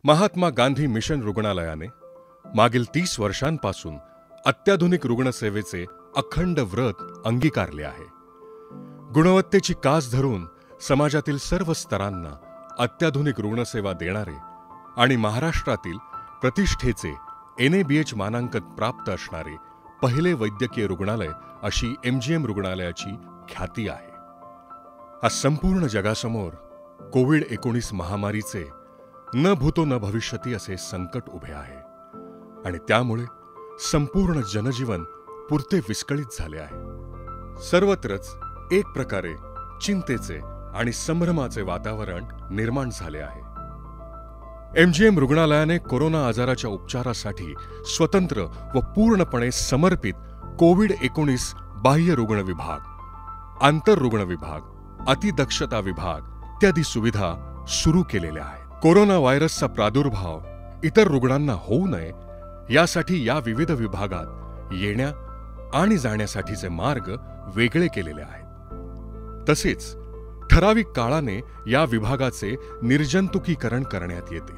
Mahatma Gandhi mission रुग्णालयाने मागील 30 वर्षांपासून अत्याधुनिक रुग्णसेवेचे अखंड व्रत अंगीकारले आहे. गुणवत्तेची कास धरून समाजातील सर्व स्तरांना अत्याधुनिक रुग्णसेवा देणारे आणि महाराष्ट्रातील प्रतिष्ठेचे NABH मानांकन प्राप्त असणारे पहिले वैद्यकीय रुग्णालय अशी MGM रुग्णालयाची ख्याती आहे. आज संपूर्ण जगासमोर कोविड-19 महामारीचे न भूतो न भविष्यती असे संकट उभे आहे आणि त्यामुळे संपूर्ण जनजीवन पुरते विस्कळीत झाले आहे. सर्वत्रच एक प्रकारे चिंतेचे आणि संभ्रमाचे वातावरण निर्माण झाले आहे. MGM रुग्णालयाने कोरोना आजाराच्या उपचारासाठी स्वतंत्र व पूर्णपणे समर्पित कोविड-19 बाह्य रुग्ण विभाग, आंतररुग्ण विभाग, अतिदक्षता विभाग इत्यादी सुविधा सुरू केलेल्या आहेत. कोरोना व्हायरसचा प्रादुर्भाव इतर रुग्णांना होऊ नये यासाठी या विविध विभागात येण्या आणि जाण्यासाठीचे मार्ग वेगळे केलेले आहेत. तसेच ठराविक काळाने या विभागाचे निर्जंतुकीकरण करण्यात येते.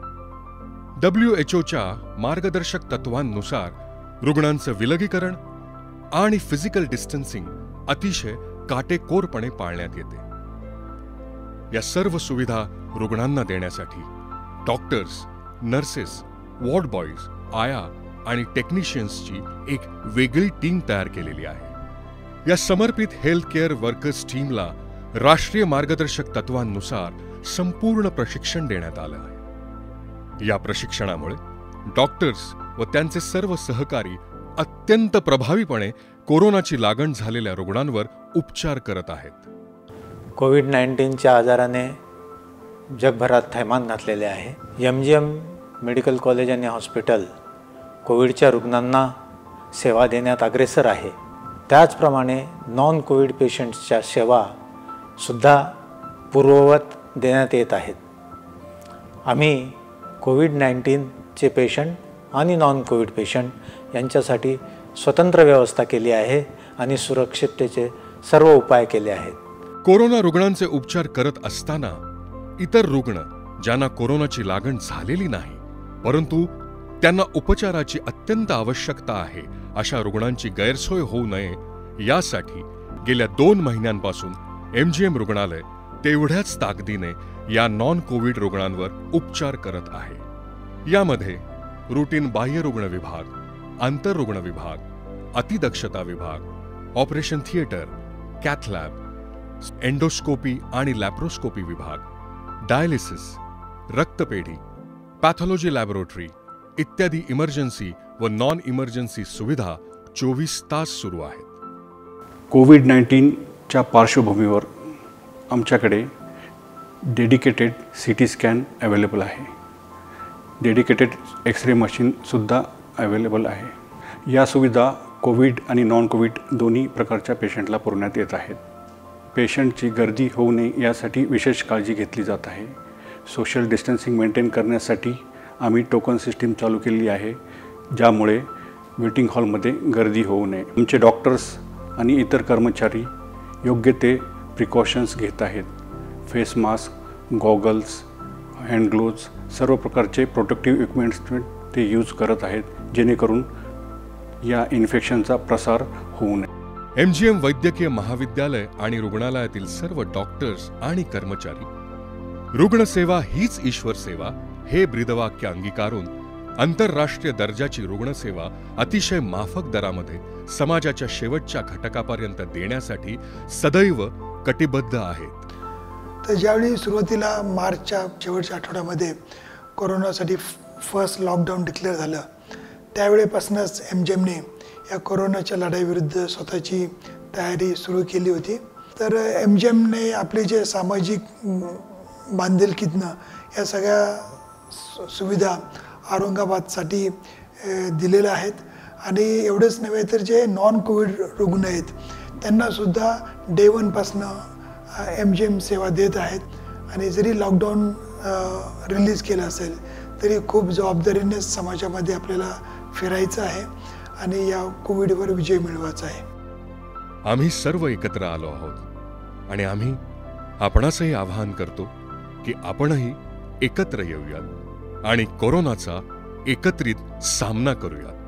WHOच्या मार्गदर्शक तत्वांनुसार रुग्णांचं विलगीकरण आणि फिजिकल डिस्टन्सिंग अतिशय काटेकोरपणे पाळण्यात येते. या सर्व सुविधा रुग्णांना देण्यासाठी डॉक्टर्स, नर्सेस, वॉर्ड बॉयज, आया आणि टेक्निशियन्सची एक वेगळी टीम तयार केलेली आहे. या समर्पित हेल्थ केअर वर्कर्स टीमला राष्ट्रीय मार्गदर्शक तत्वांनुसार संपूर्ण प्रशिक्षण देण्यात आलं आहे. या प्रशिक्षणामुळे डॉक्टर्स व त्यांचे सर्व सहकारी अत्यंत प्रभावीपणे कोरोनाची लागण झालेल्या रुग्णांवर उपचार करत आहेत. कोविड-19च्या आजाराने जगभरात थैमान घातलेले आहे. MGM मेडिकल कॉलेज आणि हॉस्पिटल कोविडच्या रुग्णांना सेवा देण्यात अग्रेसर आहे. त्याचप्रमाणे नॉन कोविड पेशंट्सच्या सेवासुद्धा पूर्ववत देण्यात येत आहेत. आम्ही कोविड-19चे पेशंट आणि नॉन कोविड पेशंट यांच्यासाठी स्वतंत्र व्यवस्था केली आहे आणि सुरक्षिततेचे सर्व उपाय केले आहेत. कोरोना रुग्णांचे उपचार करत असताना इतर रुग्ण ज्यांना कोरोनाची लागण झालेली नाही परंतु त्यांना उपचाराची अत्यंत आवश्यकता आहे अशा रुग्णांची गैरसोय होऊ नये यासाठी गेल्या 2 महिन्यांपासून MGM रुग्णालय तेवढ्याच ताकदीने या नॉन कोविड रुग्णांवर उपचार करत आहे. यामध्ये रूटीन बाह्य रुग्ण विभाग, आंतररुग्ण विभाग, अतिदक्षता विभाग, operation theatre, cath lab, endoscopy आणि लॅप्रोस्कोपी विभाग, डायलिसिस, रक्तपेढी, पॅथॉलॉजी लॅबोरेटरी इत्यादी इमर्जन्सी व नॉन इमर्जन्सी सुविधा 24 तास सुरू आहेत. कोविड-19च्या पार्श्वभूमीवर आमच्याकडे डेडिकेटेड CT स्कॅन अवेलेबल आहे. डेडिकेटेड एक्स-रे मशीनसुद्धा अवेलेबल आहे. या सुविधा कोविड आणि नॉन कोविड दोन्ही प्रकारच्या पेशंटला पुरवण्यात येत आहेत. पेशंटची गर्दी होऊ नये यासाठी विशेष काळजी घेतली जात आहे. सोशल डिस्टन्सिंग मेंटेन करण्यासाठी आम्ही टोकन सिस्टीम चालू केली आहे ज्यामुळे वेटिंग हॉलमध्ये गर्दी होऊ नये. आमचे डॉक्टर्स आणि इतर कर्मचारी योग्य ते प्रिकॉशन्स घेत आहेत. Face mask, goggles, hand gloves सर्व प्रकारचे प्रोटेक्टिव्ह इक्विपमेंट्स ते यूज करत आहेत जेणेकरून या इन्फेक्शनचा प्रसार होऊ नये. MGM वैद्यकीय महाविद्यालय आणि रुग्णालयातील सर्व डॉक्टर्स आणि कर्मचारी रुग्णसेवा हीच ईश्वर सेवा हे ब्रीदवाक्य अंगीकारून आंतरराष्ट्रीय दर्जाची रुग्णसेवा अतिशय माफक दरामध्ये समाजाच्या शेवटच्या घटकापर्यंत देण्यासाठी सदैव कटिबद्ध आहेत. तर ज्यावेळी सुरुवातीला मार्चच्या शेवटच्या आठवड्यामध्ये कोरोनासाठी फर्स्ट लॉकडाऊन डिक्लेअर झालं त्यावेळेपासूनच MGMने या कोरोनाच्या लढाईविरुद्ध स्वतःची तयारी सुरू केली होती. तर MGMने आपले जे सामाजिक बांधिलकीतनं या सगळ्या सुविधा औरंगाबादसाठी दिलेल्या आहेत आणि एवढंच नव्हे तर जे नॉन कोविड रुग्ण आहेत त्यांनासुद्धा डे 1 पासनं MGM सेवा देत आहेत. आणि जरी लॉकडाऊन रिलीज केलं असेल तरी खूप जबाबदारीने समाजामध्ये आपल्याला फिरायचं आहे आणि या कोविडवर विजय मिळवायचा आहे. आम्ही सर्व एकत्र आलो आहोत आणि आम्ही आपणासही आवाहन करतो की आपणही एकत्र येऊयात आणि कोरोनाचा एकत्रित सामना करूया.